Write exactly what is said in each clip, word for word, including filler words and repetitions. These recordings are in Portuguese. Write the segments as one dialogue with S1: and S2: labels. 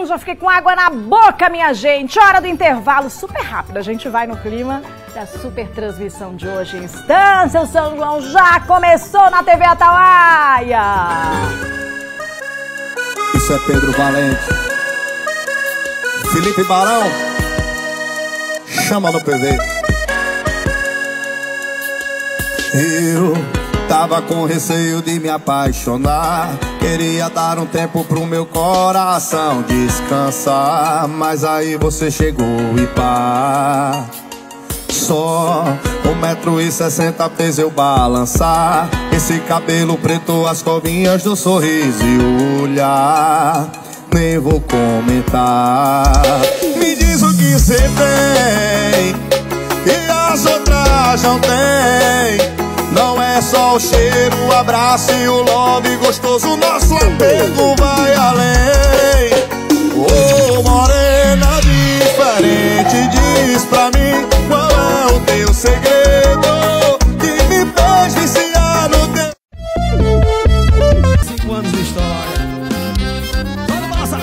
S1: Hum, já fiquei com água na boca, minha gente. Hora do intervalo, super rápido. A gente vai no clima da super transmissão de hoje. Instância, o São João já começou na T V Atalaia.
S2: Isso é Pedro Valente. Felipe Barão, chama no P V. Eu tava com receio de me apaixonar, queria dar um tempo pro meu coração descansar, mas aí você chegou e pá. Só um metro e sessenta fez eu balançar, esse cabelo preto, as covinhas do sorriso e o olhar, nem vou comentar. Me diz o que cê tem e as outras não tem. Não é só o cheiro, o abraço e o love gostoso, nosso apego vai além. Ô, oh, morena diferente, diz pra mim qual é o teu segredo que me fez viciar no teu...
S3: Cinco anos de história. Vamos balançar.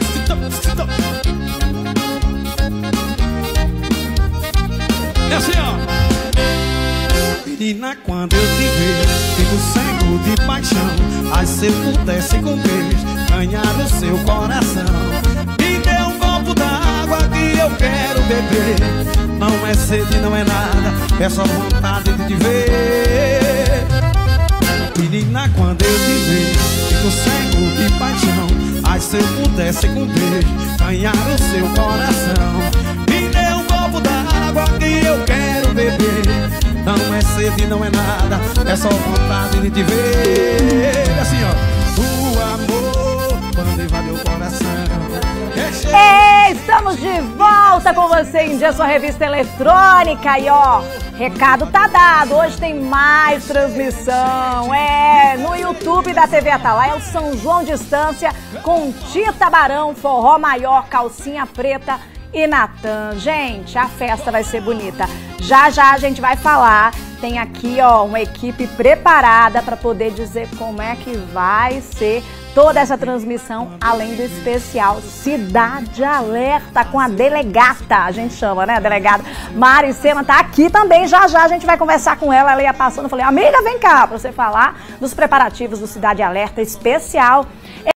S3: É assim, ó. Menina, quando eu te vejo, fico cego de paixão. Ai, se eu pudesse com beijo ganhar o seu coração. Me dê um copo d'água que eu quero beber. Não é sede, não é nada, é só vontade de te ver. Menina, quando eu te vejo, fico cego de paixão. Ai, se eu pudesse com beijo ganhar o seu coração. Me dê um copo d'água que eu quero beber. Não é sede, não é nada, é só vontade de te ver. Assim, ó, o amor quando invade o coração.
S1: Ei, estamos de volta com você em dia, sua revista eletrônica. E ó, recado tá dado, hoje tem mais transmissão. É, no YouTube da T V Atalaia, o São João Distância com Tita Barão, Forró Maior, Calcinha Preta e Natan. Gente, a festa vai ser bonita. Já já a gente vai falar, tem aqui ó uma equipe preparada para poder dizer como é que vai ser toda essa transmissão, além do especial Cidade Alerta com a delegata, a gente chama, né, a delegada Mari Sena tá aqui também. Já já a gente vai conversar com ela, ela ia passando, eu falei, amiga, vem cá, para você falar dos preparativos do Cidade Alerta especial.